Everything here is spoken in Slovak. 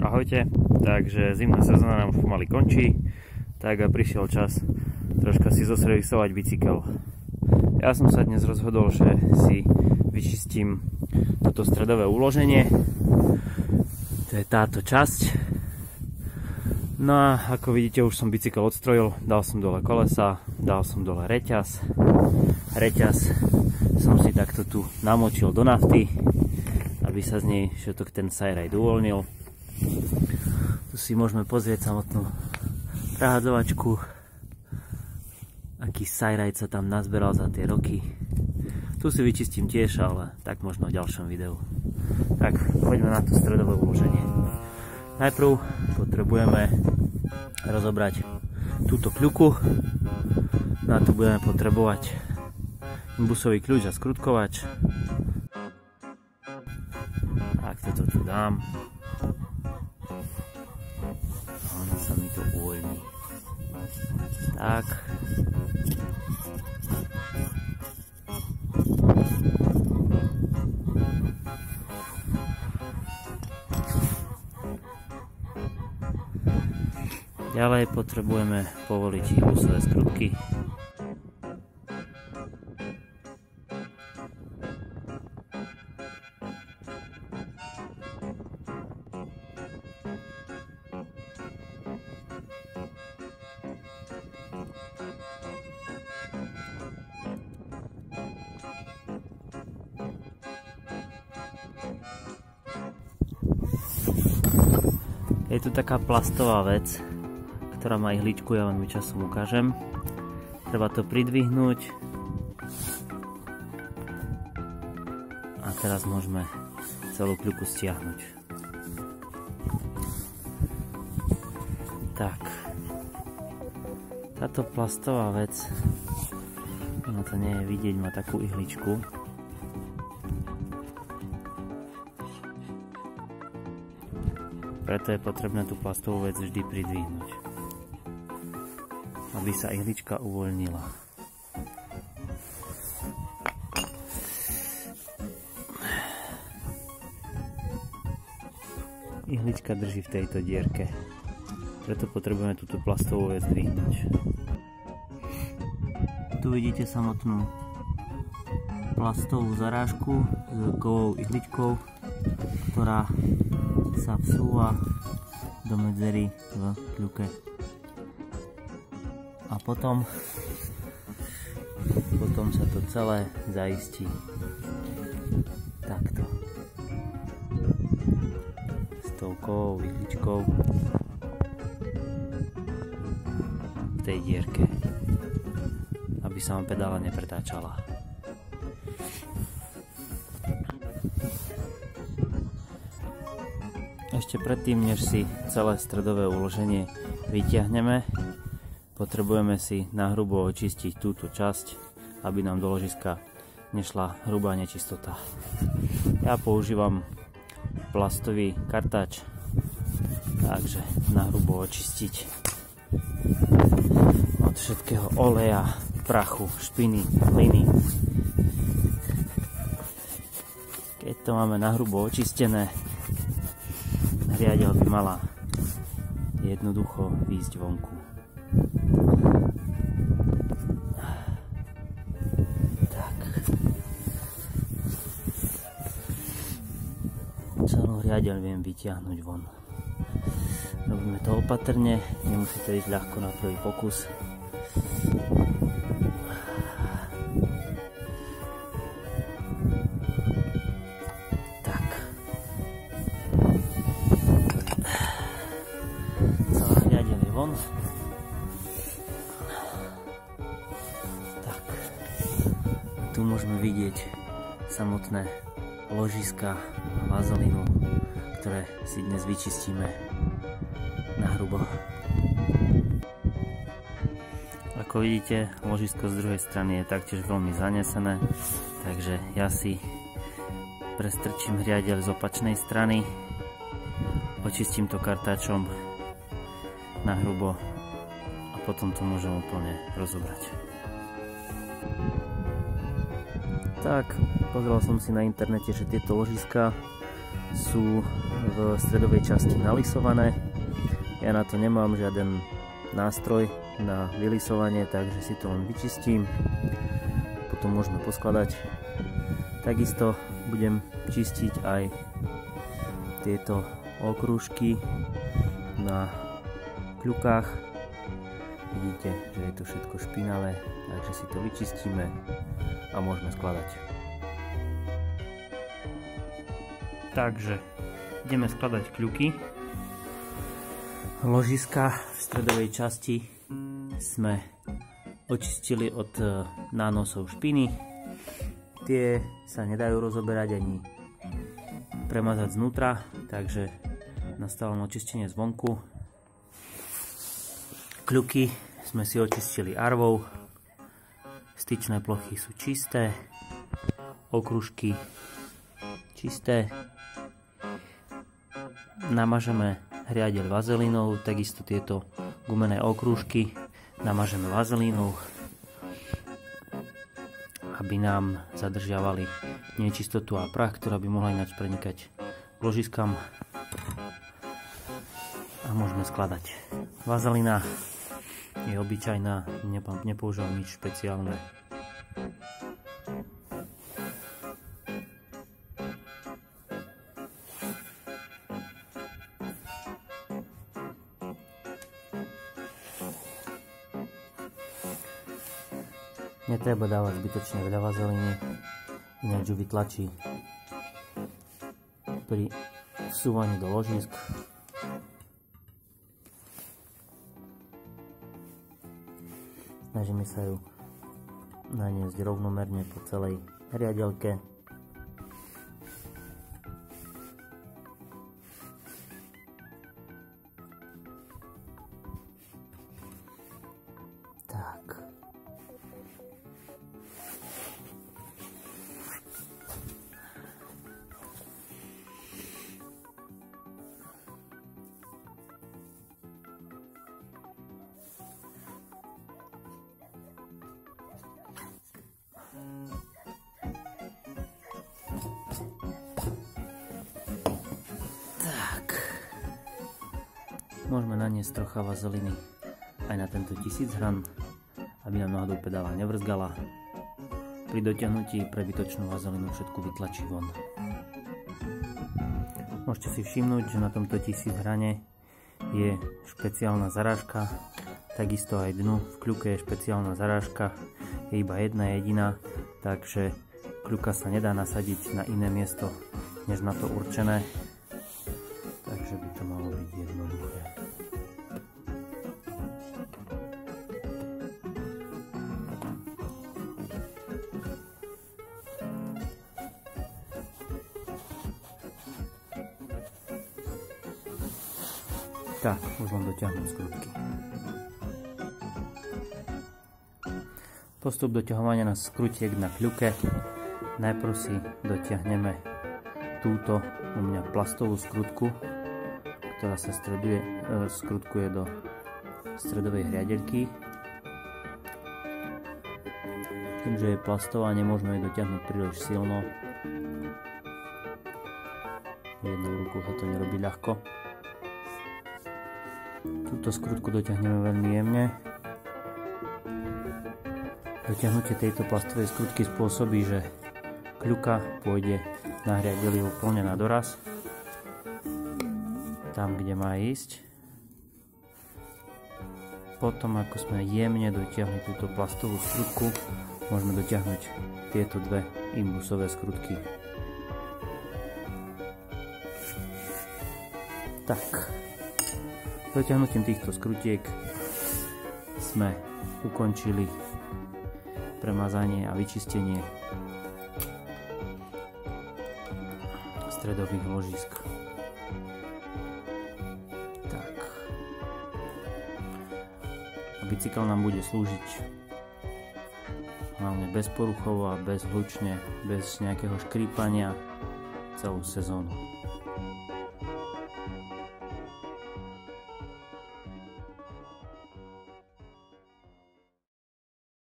Ahojte, takže zimná sezóna nám už pomaly končí, tak a prišiel čas troška si zoservisovať bicykel. Ja som sa dnes rozhodol, že si vyčistím toto stredové uloženie, to je táto časť. No a ako vidíte, už som bicykel odstrojil, dal som dole kolesa, dal som dole reťaz som si takto tu namočil do nafty, aby sa z nej všetok ten sajrajt uvoľnil. Tu si môžeme pozrieť samotnú prehádzovačku, aký sajrajt sa tam nazberal za tie roky. Tu si vyčistím tiež, ale tak možno v ďalšom videu. Tak poďme na to stredové uloženie. Najprv potrebujeme rozobrať túto kľuku. Na to budeme potrebovať imbusový kľúč a skrutkovač. Tak toto tu dám. Ono sa mi to uvoľní. Tak. Ďalej potrebujeme povoliť imbusové skrutky. Je tu taká plastová vec, ktorá má ihličku, ja vám ju časom ukážem. Treba to pridvihnúť. A teraz môžeme celú kľuku stiahnuť. Tak. Táto plastová vec, ono to nie je vidieť, má takú ihličku. Preto je potrebné tú plastovú vec vždy pridvihnúť, aby sa ihlička uvoľnila. Ihlička drží v tejto dierke, preto potrebujeme túto plastovú vec dvihnúť. Tu vidíte samotnú plastovú zarážku s kovou ihličkou, ktorá sa vsúva do medzery v kľuke. A potom sa to celé zaistí takto s tou kovou ihličkou v tej dierke, aby sa vám pedála nepretáčala. Ešte predtým, než si celé stredové uloženie vytiahneme, potrebujeme si nahrubo očistiť túto časť, aby nám do ložiska nešla hrubá nečistota. Ja používam plastový kartač, takže nahrubo očistiť od všetkého oleja, prachu, špiny, hliny. Keď to máme nahrubo očistené, riadeľ by mala jednoducho výjsť vonku. Tak. Celú riadeľ viem vytiahnuť von. Robíme to opatrne, nemusí to ísť ľahko na prvý pokus. Tak, tu môžeme vidieť samotné ložiska vazelínu, ktoré si dnes vyčistíme nahrubo. Ako vidíte, ložisko z druhej strany je taktiež veľmi zanesené, takže ja si prestrčím hriadeľ z opačnej strany, očistím to kartáčom nahrubo a potom to môžem úplne rozobrať. Tak, pozrel som si na internete, že tieto ložiska sú v stredovej časti nalisované. Ja na to nemám žiaden nástroj na vylisovanie, takže si to len vyčistím. Potom môžeme poskladať. Takisto budem čistiť aj tieto okrúžky na kľukách. Vidíte, že je to všetko špinavé, takže si to vyčistíme a môžeme skladať. Takže ideme skladať kľuky. Ložiska v stredovej časti sme očistili od nánosov špiny. Tie sa nedajú rozoberať ani premazať znútra, takže nastalo očistenie zvonku. Kľuky sme si očistili arvou. Styčné plochy sú čisté, okružky čisté. Namažeme hriadeľ vazelínou, takisto tieto gumené okrúžky namažeme vazelínou, aby nám zadržiavali nečistotu a prach, ktorá by mohla ináč prenikať k ložiskám. A môžeme skladať. Vazelína je obyčajná, nepoužívam nič špeciálne. Netreba dávať zbytočne veľa vazelíny, ináč ju vytlačí pri vsúvaní do ložisk. Snažíme sa ju naniesť rovnomerne po celej hriadeľke. Tak. Môžeme naniesť trocha vazeliny aj na tento 1000 hran, aby nám náhodou pedála nevrzgala. Pri dotiahnutí prebytočnú vazelinu všetku vytlačí von. Môžete si všimnúť, že na tomto 1000 hrane je špeciálna zarážka, takisto aj dnu v kľuke je špeciálna zarážka, je iba jedna jediná, takže kľuka sa nedá nasadiť na iné miesto než na to určené, takže by to malo byť jednoduché. Tak, už len dotiahnuť skrutky. Postup doťahovania na skrutiek na kľuke. Najprv si dotiahneme túto u mňa plastovú skrutku, ktorá sa skrutkuje do stredovej hriadeľky. Tým, že je plastová, nemôžeme ju dotiahnuť príliš silno. Jednou rukou sa to nerobí ľahko. Túto skrutku dotiahneme veľmi jemne. Dotiahnutie tejto plastovej skrutky spôsobí, že kľuka pôjde na hriadeli úplne na doraz, tam, kde má ísť. Potom, ako sme jemne dotiahli túto plastovú skrutku, môžeme dotiahnuť tieto dve imbusové skrutky. Tak. Dotiahnutím týchto skrutiek sme ukončili premazanie a vyčistenie stredových ložisk. Tak. A bicykel nám bude slúžiť hlavne bezporuchovo a bezhlučne, bez nejakého škrípania celú sezónu.